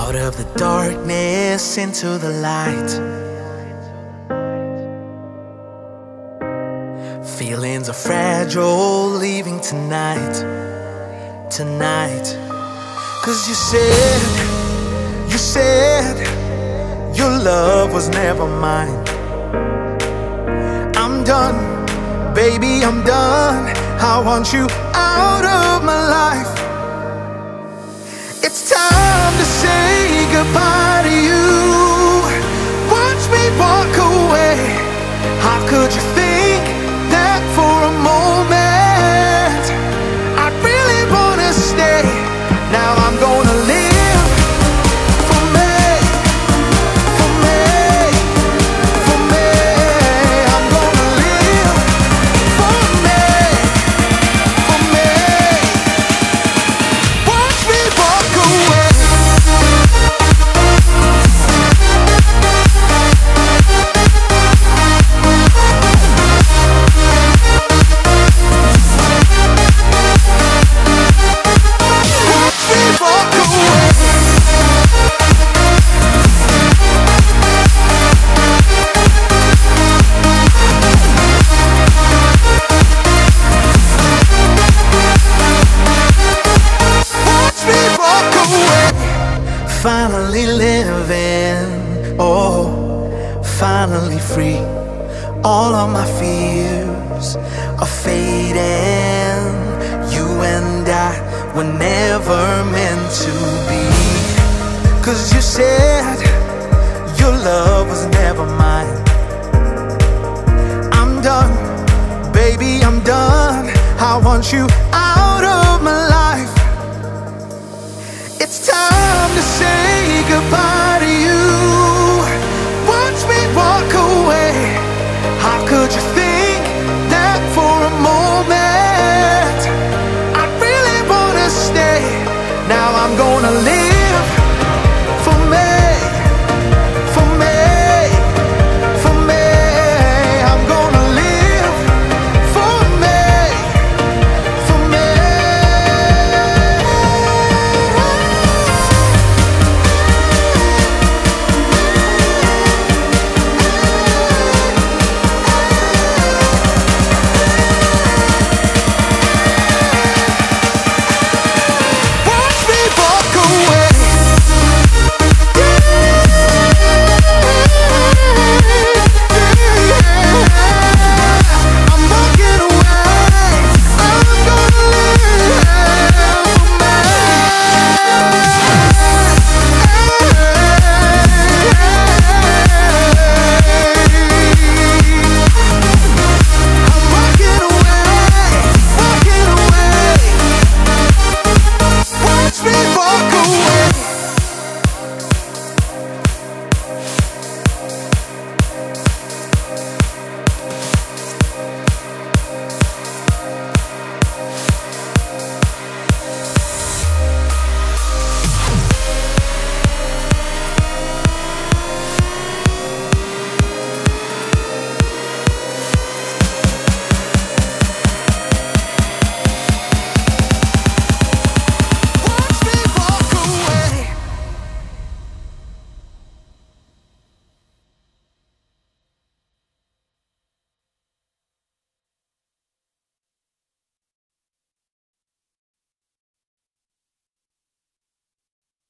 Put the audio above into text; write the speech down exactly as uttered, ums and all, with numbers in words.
Out of the darkness into the light. Feelings are fragile, leaving tonight, tonight. Cause you said, you said your love was never mine. I'm done, baby, I'm done. I want you out of my life. It's time to say goodbye to you. Watch me walk away. How could you think that for a moment I really wanna stay? Now I'm gonna live for me, for me, for me. I'm gonna live for me, for me. Watch me walk away. Finally living, oh, finally free. All of my fears are fading. You and I were never meant to be. Cause you said your love was never mine. I'm done, baby, I'm done. I want you out of my life. It's time to say